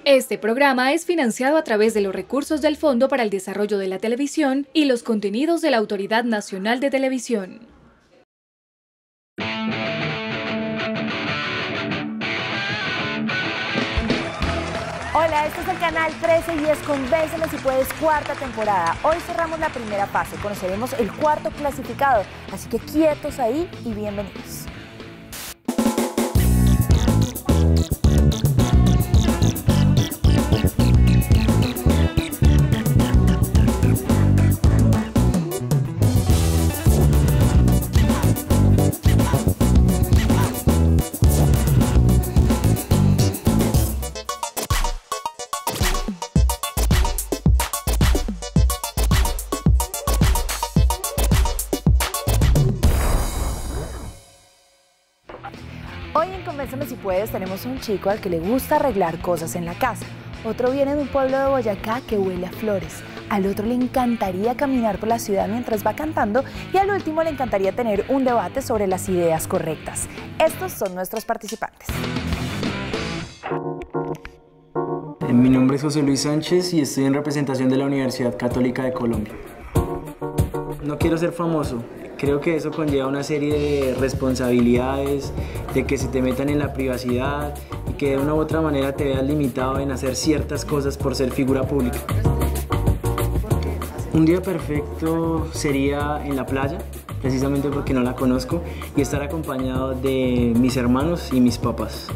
Este programa es financiado a través de los recursos del Fondo para el Desarrollo de la Televisión y los contenidos de la Autoridad Nacional de Televisión. Hola, este es el canal 13 y es Convénceme si puedes, cuarta temporada. Hoy cerramos la primera fase, conoceremos el cuarto clasificado, así que quietos ahí y bienvenidos. Hoy en Convénceme si puedes tenemos un chico al que le gusta arreglar cosas en la casa. Otro viene de un pueblo de Boyacá que huele a flores. Al otro le encantaría caminar por la ciudad mientras va cantando y al último le encantaría tener un debate sobre las ideas correctas. Estos son nuestros participantes. Mi nombre es José Luis Sánchez y estoy en representación de la Universidad Católica de Colombia. No quiero ser famoso. Creo que eso conlleva una serie de responsabilidades, de que se te metan en la privacidad y que de una u otra manera te veas limitado en hacer ciertas cosas por ser figura pública. Un día perfecto sería en la playa, precisamente porque no la conozco, y estar acompañado de mis hermanos y mis papás.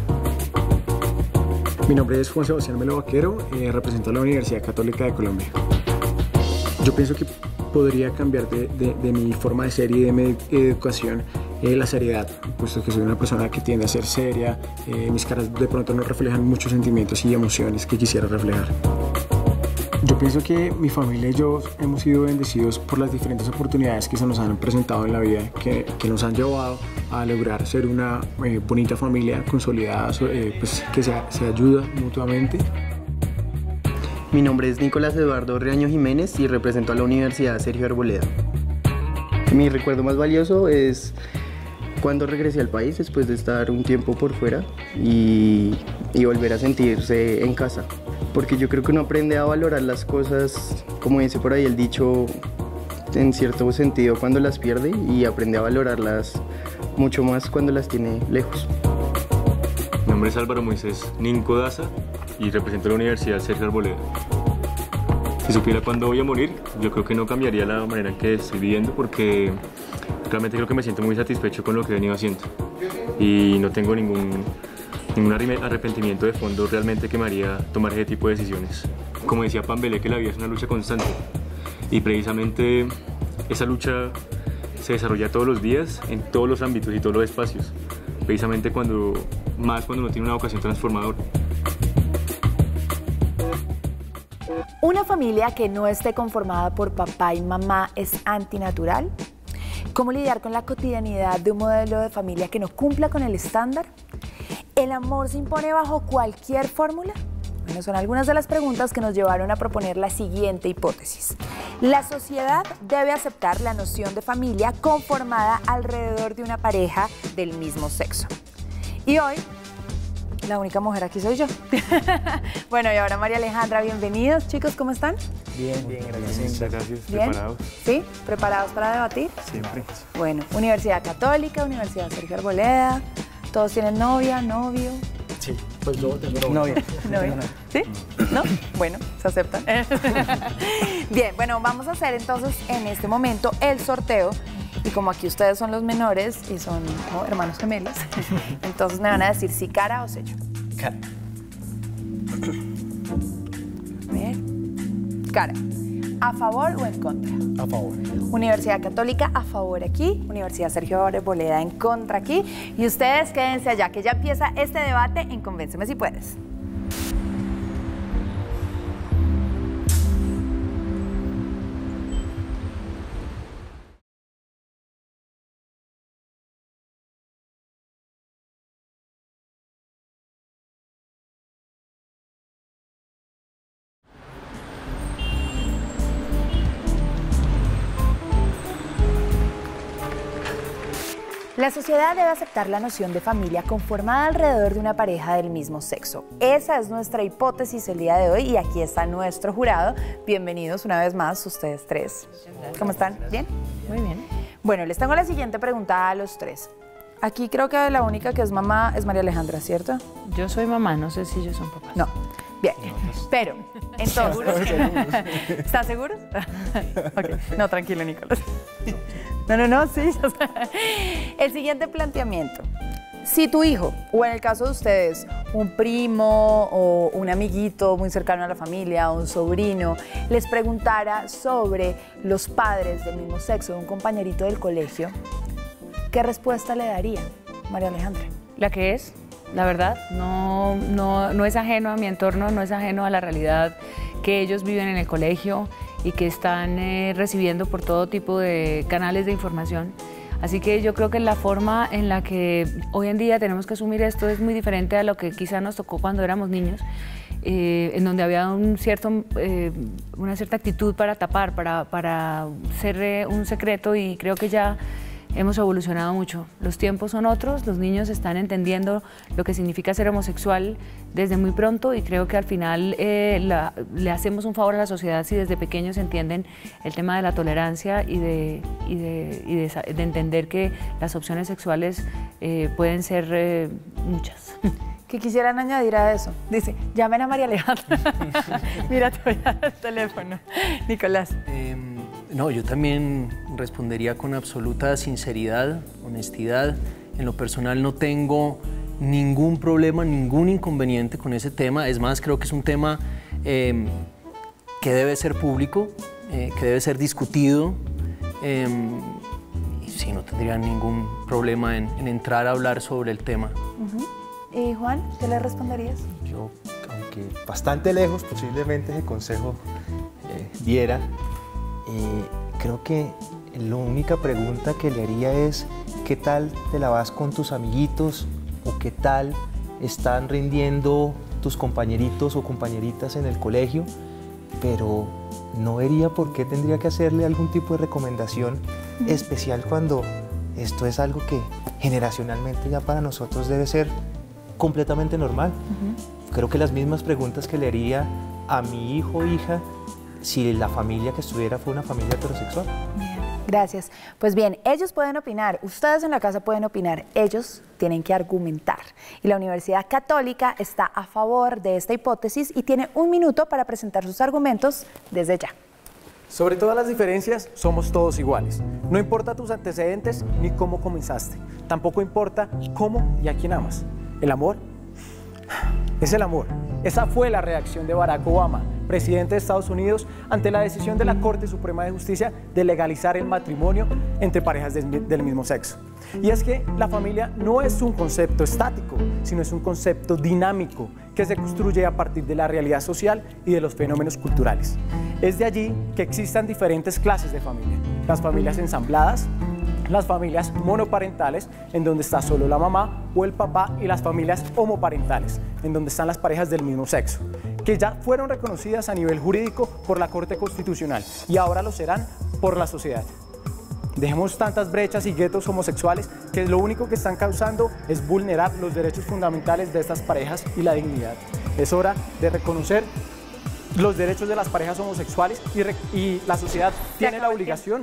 Mi nombre es Juan Sebastián Melo Vaquero, represento a la Universidad Católica de Colombia. Yo pienso que podría cambiar de mi forma de ser y de mi educación la seriedad, puesto que soy una persona que tiende a ser seria, mis caras de pronto no reflejan muchos sentimientos y emociones que quisiera reflejar. Yo pienso que mi familia y yo hemos sido bendecidos por las diferentes oportunidades que se nos han presentado en la vida, que nos han llevado a lograr ser una bonita familia consolidada, pues, que se ayuda mutuamente. Mi nombre es Nicolás Eduardo Reaño Jiménez y represento a la Universidad Sergio Arboleda. Mi recuerdo más valioso es cuando regresé al país después de estar un tiempo por fuera y volver a sentirse en casa. Porque yo creo que uno aprende a valorar las cosas, como dice por ahí el dicho, en cierto sentido cuando las pierde y aprende a valorarlas mucho más cuando las tiene lejos. Mi nombre es Álvaro Moisés Ninco Daza y represento a la Universidad Sergio Arboleda. Si supiera cuándo voy a morir, yo creo que no cambiaría la manera en que estoy viviendo porque realmente creo que me siento muy satisfecho con lo que he venido haciendo y no tengo ningún arrepentimiento de fondo realmente que me haría tomar ese tipo de decisiones. Como decía Pambelé, que la vida es una lucha constante y precisamente esa lucha se desarrolla todos los días, en todos los ámbitos y todos los espacios, precisamente cuando uno tiene una vocación transformadora. ¿Una familia que no esté conformada por papá y mamá es antinatural? ¿Cómo lidiar con la cotidianidad de un modelo de familia que no cumpla con el estándar? ¿El amor se impone bajo cualquier fórmula? Bueno, son algunas de las preguntas que nos llevaron a proponer la siguiente hipótesis. La sociedad debe aceptar la noción de familia conformada alrededor de una pareja del mismo sexo. Y hoy, la única mujer aquí soy yo. Bueno, y ahora María Alejandra, bienvenidos. Chicos, ¿cómo están? Bien, gracias. Muchas gracias. ¿Bien? ¿Preparados? ¿Sí? ¿Preparados para debatir? Siempre. Bueno, Universidad Católica, Universidad Sergio Arboleda. ¿Todos tienen novia, novio? Sí, pues yo tengo Novia. ¿Novio? ¿Sí? ¿No? Bueno, se aceptan. Bien, bueno, vamos a hacer entonces en este momento el sorteo. Y como aquí ustedes son los menores y son hermanos gemelos, entonces me van a decir si cara o sello. Cara. A ver. Cara. ¿A favor o en contra? a favor. Universidad Católica a favor aquí, Universidad Sergio Arboleda en contra aquí. Y ustedes quédense allá, que ya empieza este debate en Convénceme si puedes. La sociedad debe aceptar la noción de familia conformada alrededor de una pareja del mismo sexo. Esa es nuestra hipótesis el día de hoy y aquí está nuestro jurado. Bienvenidos una vez más ustedes tres. ¿Cómo están? ¿Bien? Muy bien. Bueno, les tengo la siguiente pregunta a los tres. Aquí creo que la única que es mamá es María Alejandra, ¿cierto? Yo soy mamá, no sé si ellos son papás. No. Bien, pero entonces, ¿estás seguro? Okay. No, tranquilo, Nicolás. No, sí. El siguiente planteamiento. Si tu hijo, o en el caso de ustedes, un primo o un amiguito muy cercano a la familia, o un sobrino, les preguntara sobre los padres del mismo sexo de un compañerito del colegio, ¿qué respuesta le daría, María Alejandra? La que es, la verdad, no es ajeno a mi entorno, no es ajeno a la realidad que ellos viven en el colegio y que están recibiendo por todo tipo de canales de información. Así que yo creo que la forma en la que hoy en día tenemos que asumir esto es muy diferente a lo que quizá nos tocó cuando éramos niños, en donde había una cierta actitud para tapar, para ser un secreto, y creo que ya hemos evolucionado mucho. Los tiempos son otros, los niños están entendiendo lo que significa ser homosexual desde muy pronto y creo que al final le hacemos un favor a la sociedad si desde pequeños entienden el tema de la tolerancia y de entender que las opciones sexuales pueden ser muchas. ¿Qué quisieran añadir a eso? Dice, llamen a María Alejandra. Mira, te voy a dar el teléfono. Nicolás. No, yo también respondería con absoluta sinceridad, honestidad. En lo personal no tengo ningún problema, ningún inconveniente con ese tema. Es más, creo que es un tema que debe ser público, que debe ser discutido. Y sí, no tendría ningún problema en entrar a hablar sobre el tema. ¿Y Juan, qué le responderías? Yo, aunque bastante lejos, posiblemente ese consejo diera. Creo que la única pregunta que le haría es ¿qué tal te la vas con tus amiguitos? ¿O qué tal están rindiendo tus compañeritos o compañeritas en el colegio? Pero no vería por qué tendría que hacerle algún tipo de recomendación especial cuando esto es algo que generacionalmente ya para nosotros debe ser completamente normal. Creo que las mismas preguntas que le haría a mi hijo o hija si la familia que estuviera fue una familia heterosexual. Bien, gracias. Pues bien, ellos pueden opinar, ustedes en la casa pueden opinar, ellos tienen que argumentar. Y la Universidad Católica está a favor de esta hipótesis y tiene 1 minuto para presentar sus argumentos desde ya. Sobre todas las diferencias, somos todos iguales. No importa tus antecedentes ni cómo comenzaste. Tampoco importa cómo y a quién amas. El amor es el amor. Esa fue la reacción de Barack Obama, presidente de Estados Unidos, ante la decisión de la Corte Suprema de Justicia de legalizar el matrimonio entre parejas del mismo sexo. Y es que la familia no es un concepto estático, sino es un concepto dinámico que se construye a partir de la realidad social y de los fenómenos culturales. Es de allí que existan diferentes clases de familia: las familias ensambladas, las familias monoparentales, en donde está solo la mamá o el papá, y las familias homoparentales, en donde están las parejas del mismo sexo, que ya fueron reconocidas a nivel jurídico por la Corte Constitucional y ahora lo serán por la sociedad. Dejemos tantas brechas y guetos homosexuales que lo único que están causando es vulnerar los derechos fundamentales de estas parejas y la dignidad. Es hora de reconocer los derechos de las parejas homosexuales y la sociedad tiene la obligación.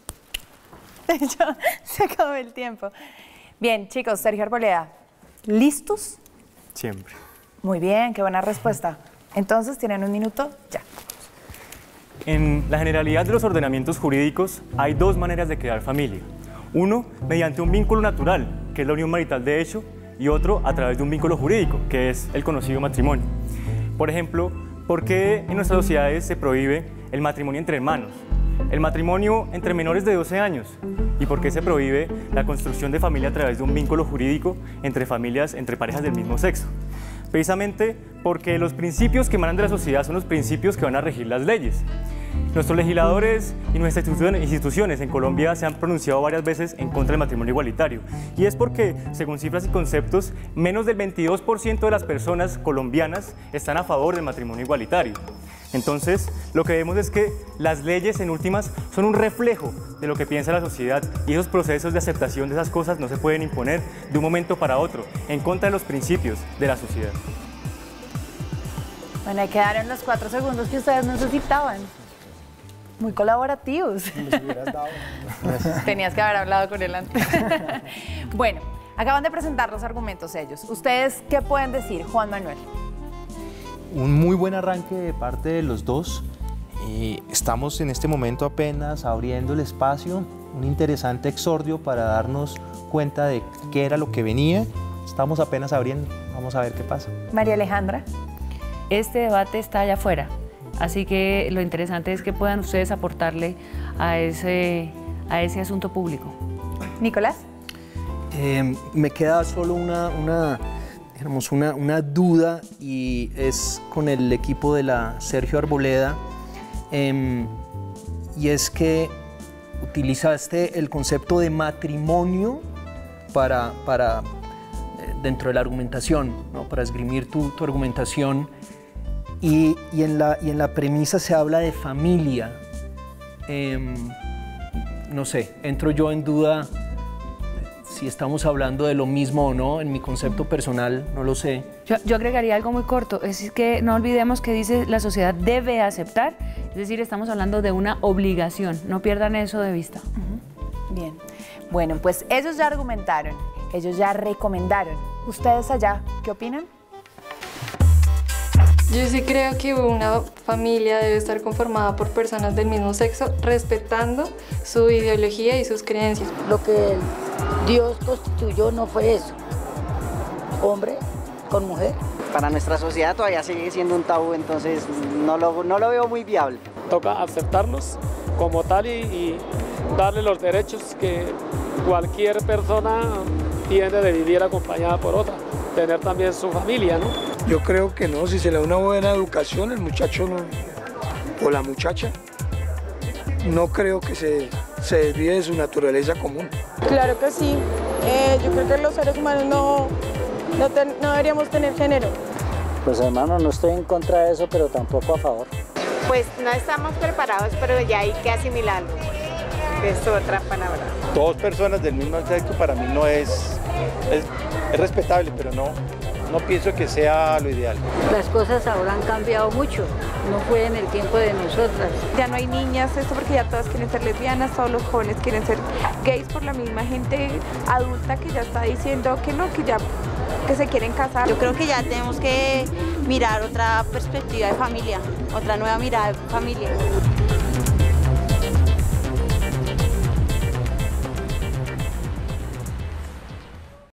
Se acabó el tiempo. Bien, chicos, Sergio Arboleda, ¿listos? Siempre. Muy bien, qué buena respuesta. Entonces, tienen 1 minuto, ya. En la generalidad de los ordenamientos jurídicos hay 2 maneras de crear familia. Uno, mediante un vínculo natural, que es la unión marital de hecho, y otro a través de un vínculo jurídico, que es el conocido matrimonio. Por ejemplo, ¿por qué en nuestras sociedades se prohíbe el matrimonio entre hermanos? El matrimonio entre menores de 12 años. ¿Y por qué se prohíbe la construcción de familia a través de un vínculo jurídico entre parejas del mismo sexo? Precisamente porque los principios que emanan de la sociedad son los principios que van a regir las leyes. Nuestros legisladores y nuestras instituciones en Colombia se han pronunciado varias veces en contra del matrimonio igualitario. Y es porque, según cifras y conceptos, menos del 22% de las personas colombianas están a favor del matrimonio igualitario. Entonces, lo que vemos es que las leyes, en últimas, son un reflejo de lo que piensa la sociedad y esos procesos de aceptación de esas cosas no se pueden imponer de un momento para otro, en contra de los principios de la sociedad. Bueno, ahí quedaron los 4 segundos que ustedes necesitaban. Muy colaborativos. Tenías que haber hablado con él antes. Bueno, acaban de presentar los argumentos ellos. ¿Ustedes qué pueden decir, Juan Manuel? Un muy buen arranque de parte de los dos. Estamos en este momento apenas abriendo el espacio, un interesante exordio para darnos cuenta de qué era lo que venía. Estamos apenas abriendo, vamos a ver qué pasa. María Alejandra. Este debate está allá afuera, así que lo interesante es que puedan ustedes aportarle a ese asunto público. Nicolás. Me queda solo una duda y es con el equipo de la Sergio Arboleda, y es que utilizaste el concepto de matrimonio para dentro de la argumentación, ¿no? Para esgrimir tu argumentación, y en la premisa se habla de familia. No sé, entro yo en duda si estamos hablando de lo mismo o no. En mi concepto personal no lo sé. Yo agregaría algo muy corto, es que no olvidemos que dice la sociedad debe aceptar, es decir, estamos hablando de una obligación, no pierdan eso de vista. Bien, bueno, pues ellos ya argumentaron, ellos ya recomendaron. ¿Ustedes allá qué opinan? Yo sí creo que una familia debe estar conformada por personas del mismo sexo, respetando su ideología y sus creencias. Lo que Dios constituyó no fue eso, hombre con mujer. Para nuestra sociedad todavía sigue siendo un tabú, entonces no lo veo muy viable. Toca aceptarnos como tal y darle los derechos que cualquier persona tiene de vivir acompañada por otra, tener también su familia, ¿no? Yo creo que no, si se le da una buena educación, el muchacho no, o la muchacha, no creo que se desvíe de su naturaleza común. Claro que sí, yo creo que los seres humanos no deberíamos tener género. Pues hermano, no estoy en contra de eso, pero tampoco a favor. Pues no estamos preparados, pero ya hay que asimilarlo, que es otra palabra. Dos personas del mismo sexo para mí no es respetable, pero no pienso que sea lo ideal. Las cosas ahora han cambiado mucho, no fue en el tiempo de nosotras. Ya no hay niñas, esto porque ya todas quieren ser lesbianas, todos los jóvenes quieren ser gays por la misma gente adulta que ya está diciendo que no, que se quieren casar. Yo creo que ya tenemos que mirar otra perspectiva de familia, otra nueva mirada de familia.